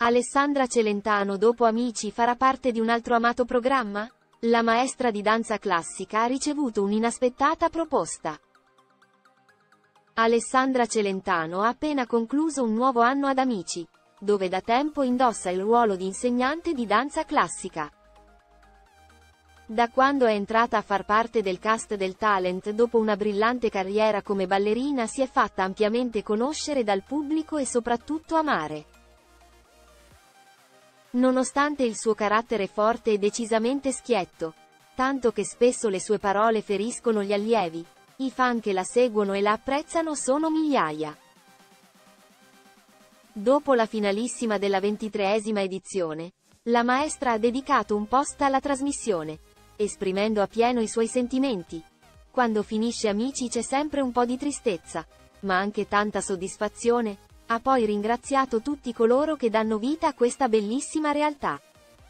Alessandra Celentano dopo Amici farà parte di un altro amato programma? La maestra di danza classica ha ricevuto un'inaspettata proposta. Alessandra Celentano ha appena concluso un nuovo anno ad Amici, dove da tempo indossa il ruolo di insegnante di danza classica. Da quando è entrata a far parte del cast del talent dopo una brillante carriera come ballerina si è fatta ampiamente conoscere dal pubblico e soprattutto amare. Nonostante il suo carattere forte e decisamente schietto, tanto che spesso le sue parole feriscono gli allievi, i fan che la seguono e la apprezzano sono migliaia. Dopo la finalissima della 23esima edizione, la maestra ha dedicato un post alla trasmissione, esprimendo appieno i suoi sentimenti. Quando finisce Amici c'è sempre un po' di tristezza, ma anche tanta soddisfazione. Ha poi ringraziato tutti coloro che danno vita a questa bellissima realtà.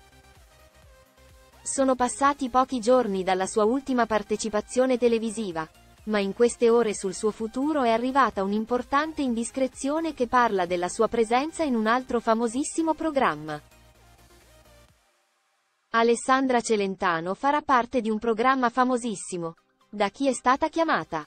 Sono passati pochi giorni dalla sua ultima partecipazione televisiva, ma in queste ore sul suo futuro è arrivata un'importante indiscrezione che parla della sua presenza in un altro famosissimo programma. Alessandra Celentano farà parte di un programma famosissimo. Da chi è stata chiamata?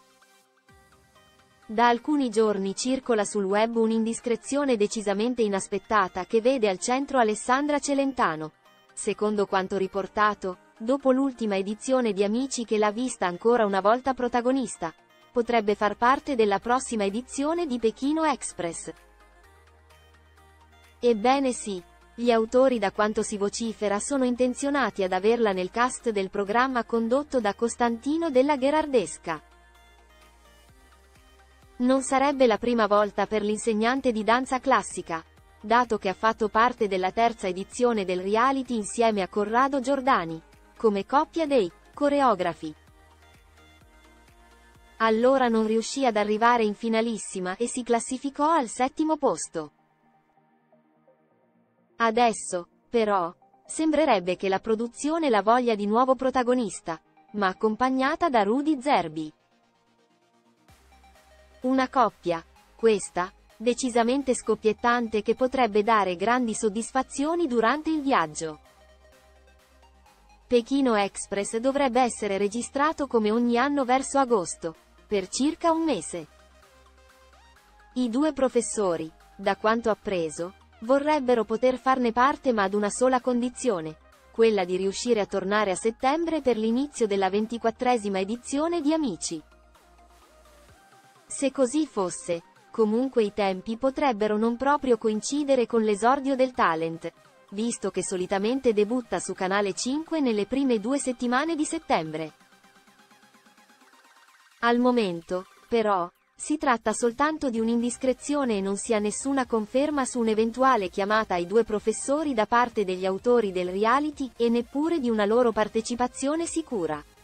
Da alcuni giorni circola sul web un'indiscrezione decisamente inaspettata che vede al centro Alessandra Celentano. Secondo quanto riportato, dopo l'ultima edizione di Amici che l'ha vista ancora una volta protagonista, potrebbe far parte della prossima edizione di Pechino Express. Ebbene sì, gli autori da quanto si vocifera sono intenzionati ad averla nel cast del programma condotto da Costantino della Gherardesca. Non sarebbe la prima volta per l'insegnante di danza classica, dato che ha fatto parte della terza edizione del reality insieme a Corrado Giordani, come coppia dei coreografi. Allora non riuscì ad arrivare in finalissima e si classificò al 7° posto. Adesso, però, sembrerebbe che la produzione la voglia di nuovo protagonista, ma accompagnata da Rudy Zerbi. Una coppia, questa, decisamente scoppiettante che potrebbe dare grandi soddisfazioni durante il viaggio. Pechino Express dovrebbe essere registrato come ogni anno verso agosto, per circa un mese. I due professori, da quanto appreso, vorrebbero poter farne parte ma ad una sola condizione, quella di riuscire a tornare a settembre per l'inizio della 24esima edizione di Amici. Se così fosse, comunque i tempi potrebbero non proprio coincidere con l'esordio del talent, visto che solitamente debutta su Canale 5 nelle prime 2 settimane di settembre. Al momento, però, si tratta soltanto di un'indiscrezione e non si ha nessuna conferma su un'eventuale chiamata ai due professori da parte degli autori del reality, e neppure di una loro partecipazione sicura.